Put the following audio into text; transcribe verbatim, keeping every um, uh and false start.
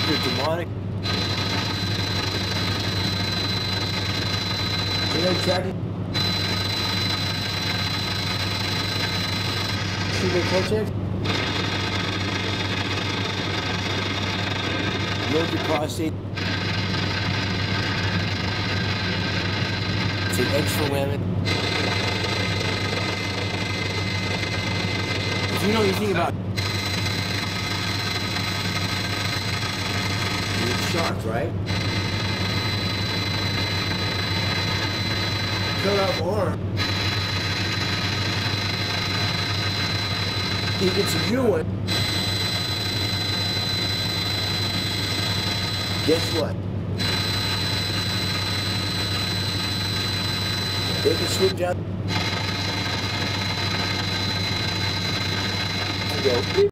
They're demonic. You know, tracking. Sugar Cortex. Load your prostate. Take eggs for women. If you know anything about sharks, right? Cut off arm. He gets a new one. Guess what? They can swim down and go.